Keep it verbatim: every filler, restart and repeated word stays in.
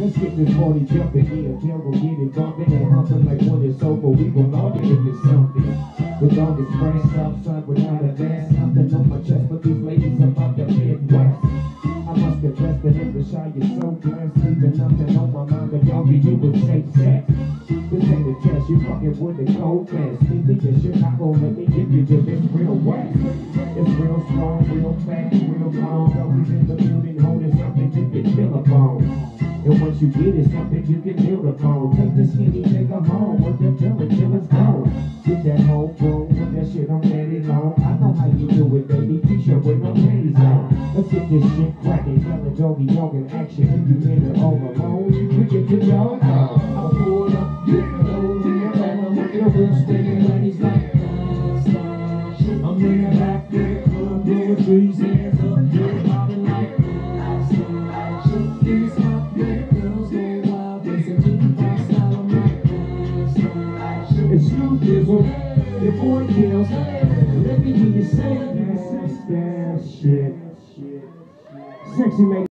Let's get this party jumping, yeah, Kel gon' get it bumping and humping like when it's over, we gon' love it if it's something. The dog is fresh, outside without a dance, nothing on my chest, but these ladies about the Midwest. I must confess that in the shy you're so blessed, leaving nothing on my mind, the doggy you would say sex. This ain't a test, you fucking with the cold fast. Think this shit not gon' let me give you this, it's real wet. It's real strong, real fast, real long, always in the building holding something you can feel upon. And once you get it, something you can build upon. Take the skinny nigga home, work that pill until it's gone. Get that home room, put that shit on daddy long. I know how you do it, baby, t-shirt with no panties on. Let's get this shit cracking, tell the doggy dog in action. If you in it all alone, we get the dog on. I'll pull up, yeah, go in the back, I'm with the real spinning ladies like I'm in the back, yeah, club, doing threes, hands up, yeah, mobbing like these hot black girls go wild, dancing to the pop style, I'm like it's Snoop Dogg, your boy Kills, let me hear you say that shit. Sexy lady.